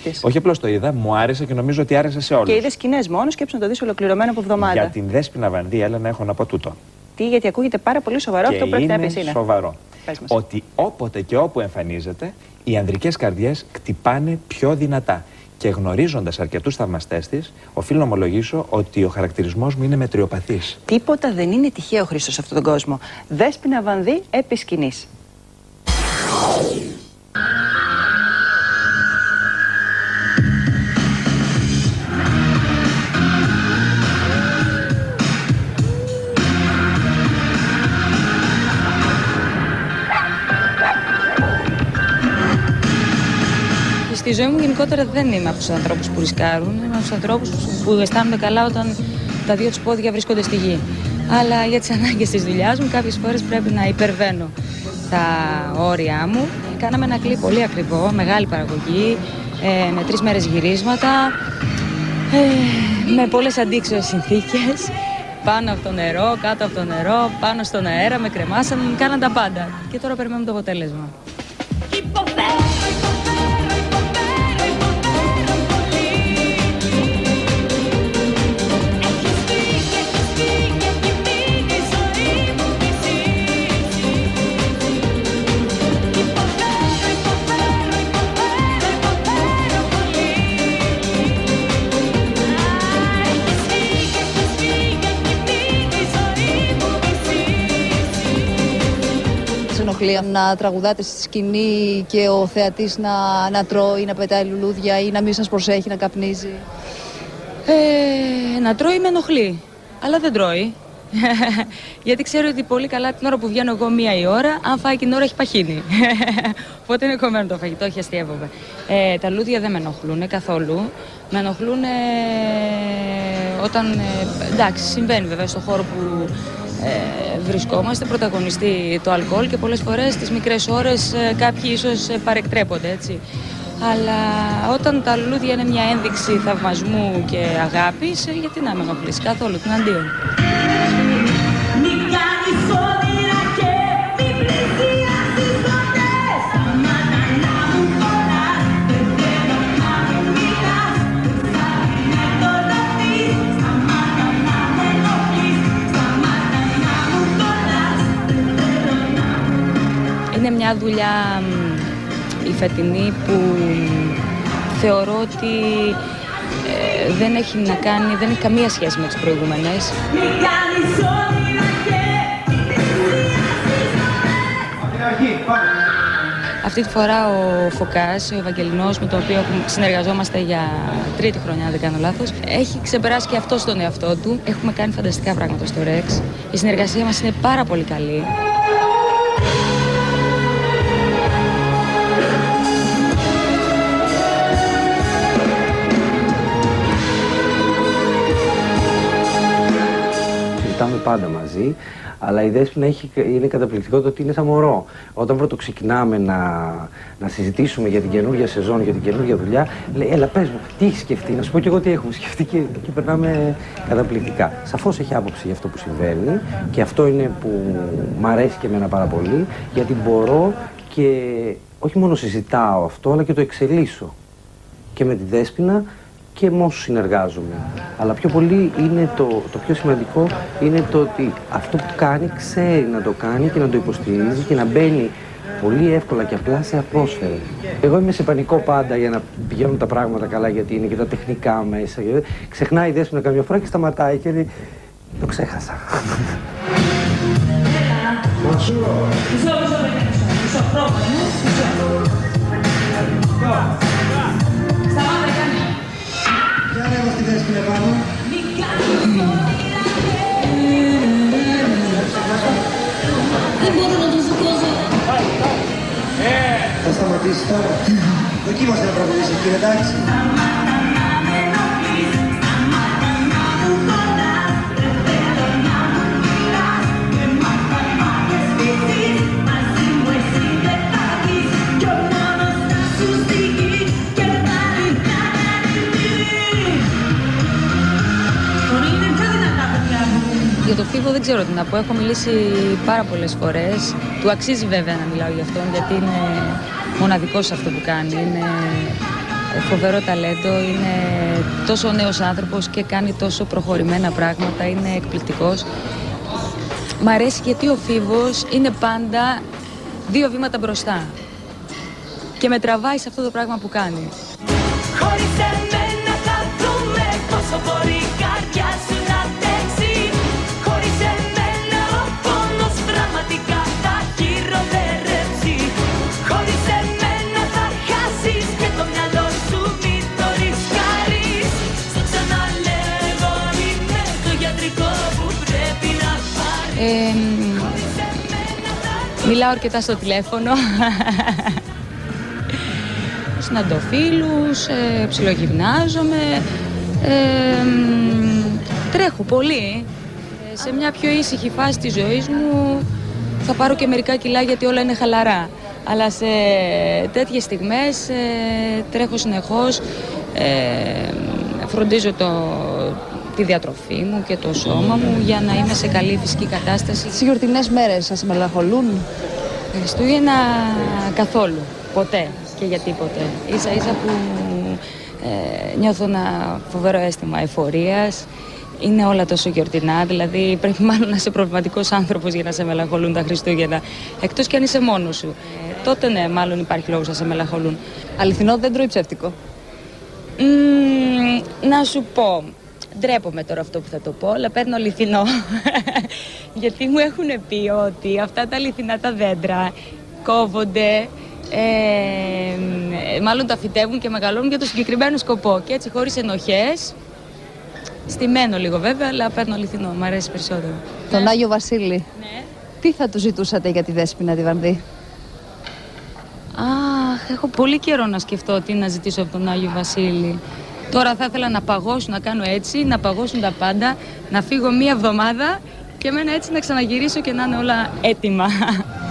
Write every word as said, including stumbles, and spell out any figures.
δείκτη. Όχι απλώς το είδα, μου άρεσε και νομίζω ότι άρεσε σε όλους. Και είδε σκηνές μόνο, σκέψου να το δεις ολοκληρωμένο από εβδομάδα. Για την Δέσποινα Βανδύ, Έλενα, έχω να πω τούτο. Τι, γιατί ακούγεται πάρα πολύ σοβαρό και αυτό που πρέπει να είναι πεις. Είναι σοβαρό. Πες μας. Ότι όποτε και όπου εμφανίζεται, οι ανδρικές καρδιές κτυπάνε πιο δυνατά. Και γνωρίζοντας αρκετούς θαυμαστές της, οφείλω να ομολογήσω ότι ο χαρακτηρισμός μου είναι μετριοπαθής. Τίποτα δεν είναι τυχαίο, Χρήστο, σε αυτόν τον κόσμο. Δέσποινα Βανδύ επί σκηνής. Στη ζωή μου γενικότερα δεν είμαι από τους ανθρώπους που ρισκάρουν, είμαι από τους ανθρώπους που αισθάνονται καλά όταν τα δύο τους πόδια βρίσκονται στη γη. Αλλά για τις ανάγκες της δουλειάς μου κάποιες φορές πρέπει να υπερβαίνω τα όρια μου. Κάναμε ένα κλιπ πολύ ακριβό, μεγάλη παραγωγή, ε, με τρεις μέρες γυρίσματα, ε, με πολλές αντίξωες συνθήκες, πάνω από το νερό, κάτω από το νερό, πάνω στον αέρα, με κρεμάσαν, κάναν τα πάντα. Και τώρα περιμένουμε το αποτέλεσμα. Να τραγουδάτε στη σκηνή και ο θεατής να, να τρώει, να πετάει λουλούδια ή να μην σας προσέχει, να καπνίζει? Ε, να τρώει με ενοχλεί, αλλά δεν τρώει. Γιατί ξέρω ότι πολύ καλά την ώρα που βγαίνω εγώ μία η ώρα, αν φάει την ώρα έχει παχύνει. Οπότε είναι κομμένο το φαγητό, όχι αστείευομαι. Ε, τα λουλούδια δεν με ενοχλούν καθόλου. Με ενοχλούν ε, όταν, ε, εντάξει, συμβαίνει βέβαια στον χώρο που Ε, βρισκόμαστε, πρωταγωνιστεί το αλκοόλ και πολλές φορές στις μικρές ώρες ε, κάποιοι ίσως ε, παρεκτρέπονται, έτσι. Αλλά όταν τα λουλούδια είναι μια ένδειξη θαυμασμού και αγάπης, ε, γιατί να με ενοχλήσει καθόλου, την αντίον. Είναι μια δουλειά η φετινή που θεωρώ ότι ε, δεν έχει να κάνει, δεν έχει καμία σχέση με τις προηγούμενες. Αυτή τη φορά ο Φωκάς, ο Ευαγγελινός, με τον οποίο συνεργαζόμαστε για τρίτη χρονιά, αν δεν κάνω λάθος, έχει ξεπεράσει και αυτός τον εαυτό του. Έχουμε κάνει φανταστικά πράγματα στο Ρεξ. Η συνεργασία μας είναι πάρα πολύ καλή. Συζητάμε πάντα μαζί, αλλά η Δέσποινα έχει, είναι καταπληκτικό το ότι είναι σαν μωρό. Όταν πρώτο ξεκινάμε να, να συζητήσουμε για την καινούργια σεζόν, για την καινούργια δουλειά, λέει, έλα πες μου, τι έχεις σκεφτεί, να σου πω και εγώ τι έχουμε σκεφτεί και, και περνάμε καταπληκτικά. Σαφώς έχει άποψη για αυτό που συμβαίνει και αυτό είναι που μ' αρέσει και εμένα πάρα πολύ, γιατί μπορώ και όχι μόνο συζητάω αυτό, αλλά και το εξελίσσω. Και με τη Δέσποινα και με όσους συνεργάζομαι. Αλλά πιο πολύ είναι το, το πιο σημαντικό είναι το ότι αυτό που κάνει ξέρει να το κάνει και να το υποστηρίζει και να μπαίνει πολύ εύκολα και απλά σε ατμόσφαιρα. Εγώ είμαι σε πανικό πάντα για να πηγαίνουν τα πράγματα καλά, γιατί είναι και τα τεχνικά μέσα. Ξεχνάει η Δέσποινα καμιά φορά και σταματάει και λέει, το ξέχασα. Δεν μπορώ να το σηκώσω. Θα σταματήσεις τώρα. Δοκίμασε να τραγουδήσεις, κύριε, εντάξει. Για το Φίβο δεν ξέρω τι να πω. Έχω μιλήσει πάρα πολλές φορές. Του αξίζει βέβαια να μιλάω για αυτόν, γιατί είναι μοναδικός σε αυτό που κάνει. Είναι φοβερό ταλέντο, είναι τόσο νέος άνθρωπος και κάνει τόσο προχωρημένα πράγματα, είναι εκπληκτικός. Μ' αρέσει γιατί ο Φίβος είναι πάντα δύο βήματα μπροστά και με τραβάει σε αυτό το πράγμα που κάνει. Χωρίς εμένα θα δούμε πόσο μπορεί η καρδιά σου να αντέξει. Χωρίς εμένα ο πόνος πραγματικά θα χειροτερέψει. Χωρίς εμένα θα χάσεις και το μυαλό σου μη το ρισκάρεις. Στο ξαναλέγω είμαι το γιατρικό που πρέπει να πάρεις. Ε, μιλάω αρκετά στο τηλέφωνο. Συναντώ φίλους, ε, ψιλογυμνάζομαι, ε, τρέχω πολύ. Ε, σε μια πιο ήσυχη φάση της ζωής μου θα πάρω και μερικά κιλά γιατί όλα είναι χαλαρά. Αλλά σε τέτοιες στιγμές ε, τρέχω συνεχώς, ε, φροντίζω το, τη διατροφή μου και το σώμα μου για να είμαι σε καλή φυσική κατάσταση. Τις γιορτινές μέρες σας μελαγχολούν? Χριστούγεννα καθόλου, ποτέ. Και για τίποτε. Ίσα ίσα που ε, νιώθω ένα φοβερό αίσθημα εφορίας. Είναι όλα τόσο γιορτινά, δηλαδή πρέπει μάλλον να είσαι προβληματικός άνθρωπος για να σε μελαγχολούν τα Χριστούγεννα. Εκτός κι αν είσαι μόνος σου. Ε, τότε ναι, μάλλον υπάρχει λόγος να σε μελαγχολούν. Αληθινό δέντρο ή ψεύτικο? Mm, να σου πω, ντρέπομαι τώρα αυτό που θα το πω, αλλά παίρνω αληθινό. Γιατί μου έχουν πει ότι αυτά τα αληθινά τα δέντρα κόβονται. Ε, μάλλον τα φυτεύουν και μεγαλώνουν για το συγκεκριμένο σκοπό και έτσι χωρίς ενοχές. Στημένο λίγο βέβαια, αλλά παίρνω αληθινό, μου αρέσει περισσότερο. Τον ναι. Άγιο Βασίλη, ναι. Τι θα του ζητούσατε για τη Δέσποινα τη Βανδύ? Αχ, έχω πολύ καιρό να σκεφτώ τι να ζητήσω από τον Άγιο Βασίλη. Τώρα θα ήθελα να παγώσουν, να κάνω έτσι, να παγώσουν τα πάντα, να φύγω μία εβδομάδα και εμένα έτσι να ξαναγυρίσω και να είναι όλα έτοιμα.